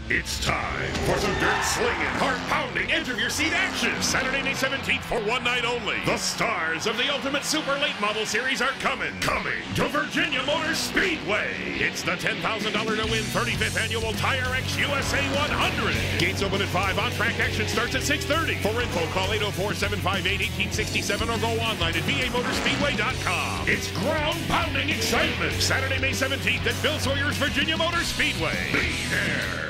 It's time for some dirt-slinging, heart-pounding, edge-of-your-seat action. Saturday, May 17th for one night only. The stars of the Ultimate Super Late Model Series are coming to Virginia Motor Speedway. It's the $10,000 to win 35th annual TireX USA100. Gates open at 5. On-track action starts at 6:30. For info, call 804-758-1867 or go online at vamotorspeedway.com. It's ground-pounding excitement. Saturday, May 17th at Bill Sawyer's Virginia Motor Speedway. Be there.